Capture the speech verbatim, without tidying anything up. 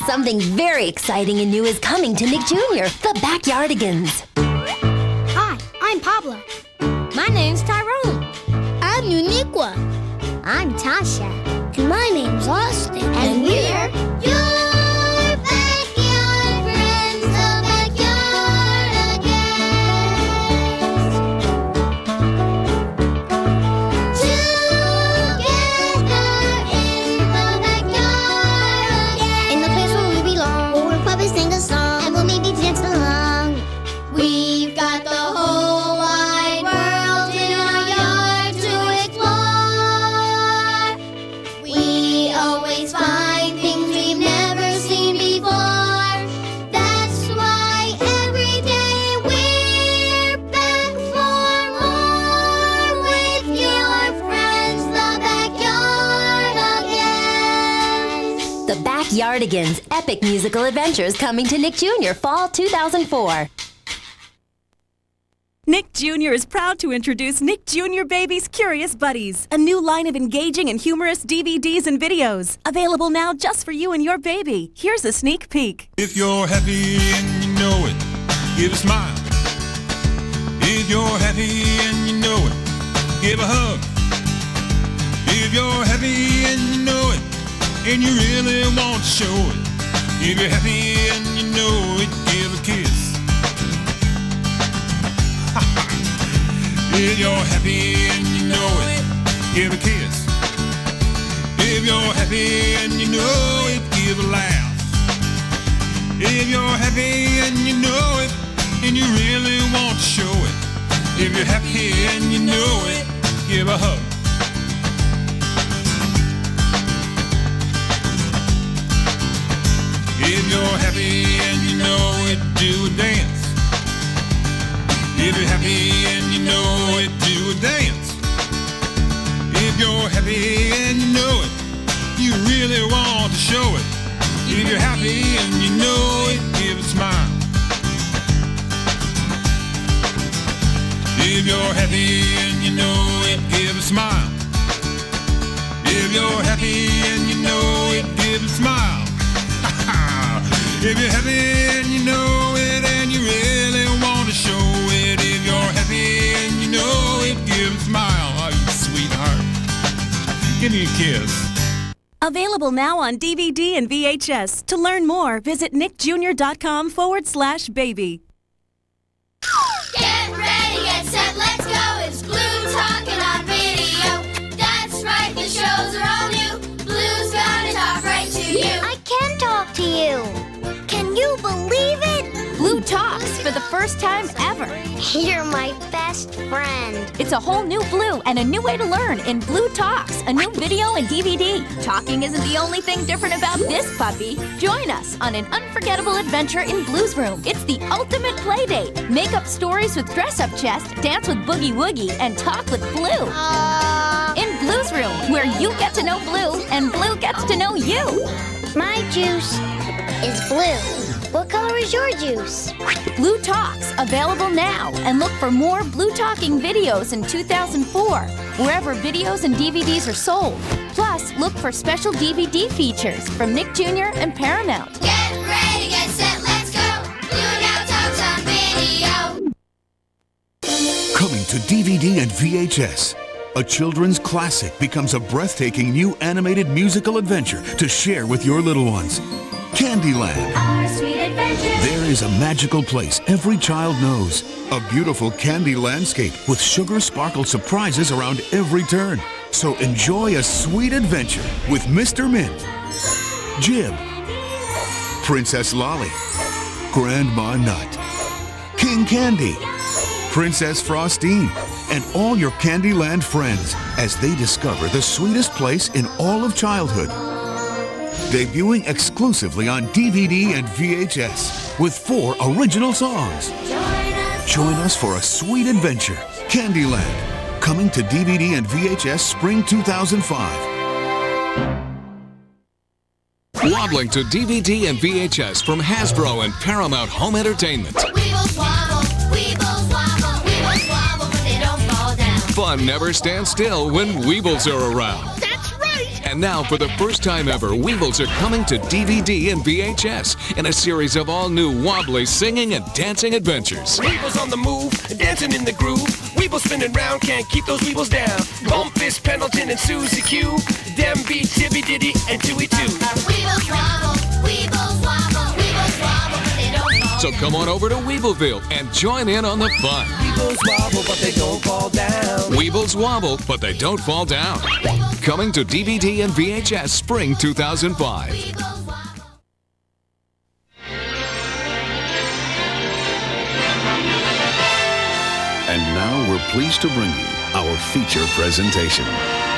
Something very exciting and new is coming to Nick Junior, the Backyardigans. Hi, I'm Pablo. My name's Tyrone. I'm Uniqua. I'm Tasha. And my name's Austin. And, and we're your backyard friends, the Backyardigans. Together in the backyard again. In the place where we belong. Where we'll probably sing a song. And we'll maybe dance along. We've got the whole wide world in our yard to explore. We always find things we've never seen before. That's why every day we're back for more with your friends, the Backyardigans. The Backyardigans epic musical adventures coming to Nick Junior fall two thousand four. Nick Junior is proud to introduce Nick Junior Baby's Curious Buddies, a new line of engaging and humorous D V Ds and videos. Available now just for you and your baby. Here's a sneak peek. If you're happy and you know it, give a smile. If you're happy and you know it, give a hug. If you're happy and you know it, and you really want to show it, if you're happy and you know it, give a kiss. If you're happy and you know it, give a kiss. If you're happy and you know it, give a laugh. If you're happy and you know it, and you really want to show it, if you're happy and you know it, give a hug. If you're happy and you know it, do a dance. If you're happy and you know it, do a dance. If you're happy and you know it, you really want to show it. If you're happy and you know it, give a smile. If you're happy and you know it, give a smile. If you're happy and you know it, give a smile. If you're happy and you know it and you really want to show it, if you're happy and you know it, give a smile. Oh, you sweetheart. Give me a kiss. Available now on D V D and V H S. To learn more, visit nickjunior.com forward slash baby. Get ready, get set, let's go. It's Blue talking on video. That's right, the shows are all new. Blue's gonna talk right to you. I can talk to you. Can you believe it? Blue talks for the first time ever. You're my best friend. It's a whole new Blue and a new way to learn in Blue Talks, a new video and D V D. Talking isn't the only thing different about this puppy. Join us on an unforgettable adventure in Blue's room. It's the ultimate play date. Make up stories with dress-up chest, dance with Boogie Woogie, and talk with Blue. Uh... In Blue's room, where you get to know Blue and Blue gets to know you. My juice is blue. What color is your juice? Blue Talks, available now. And look for more Blue Talking videos in two thousand four, wherever videos and D V Ds are sold. Plus, look for special D V D features from Nick Junior and Paramount. Get ready, get set, let's go. Blue now talks on video. Coming to D V D and V H S. A children's classic becomes a breathtaking new animated musical adventure to share with your little ones. Candyland. Our sweet adventure. There is a magical place every child knows. A beautiful candy landscape with sugar sparkle surprises around every turn. So enjoy a sweet adventure with Mister Mint, Jib, Princess Lolly, Grandma Nut, King Candy, Princess Frostine, and all your Candyland friends as they discover the sweetest place in all of childhood. Debuting exclusively on D V D and V H S with four original songs. Join us for a sweet adventure. Candyland, coming to D V D and V H S spring two thousand five. Waddling to D V D and V H S from Hasbro and Paramount Home Entertainment. Weebles wobble, Weebles wobble, Weebles wobble, but they don't fall down. Fun never stands still when Weebles are around. That's right. And now, for the first time ever, Weebles are coming to D V D and V H S in a series of all-new wobbly singing and dancing adventures. Weebles on the move, dancing in the groove. Weebles spinning round, can't keep those Weebles down. Bumpus, Pendleton, and Susie Q. Dem beat, Tibby, Diddy, and Tui Two. Weebles wobble, Weebles wobble, Weebles wobble, but they don't fall. So come on over to Weebleville and join in on the fun. Weebles wobble, but they don't fall down. Weebles wobble, but they don't fall down. Coming to D V D and V H S Spring two thousand five. And now we're pleased to bring you our feature presentation.